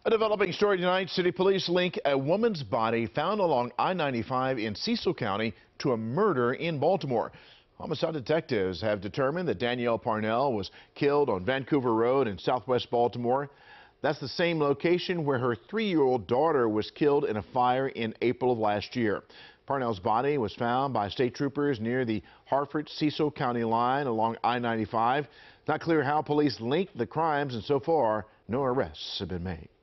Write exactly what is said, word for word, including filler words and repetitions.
A developing story tonight. City police link a woman's body found along I ninety-five in Cecil County to a murder in Baltimore. Homicide detectives have determined that Danielle Parnell was killed on Vancouver Road in Southwest Baltimore. That's the same location where her three-year-old daughter was killed in a fire in April of last year. Parnell's body was found by state troopers near the Hartford-Cecil County line along I ninety-five. It's not clear how police linked the crimes, and so far, no arrests have been made.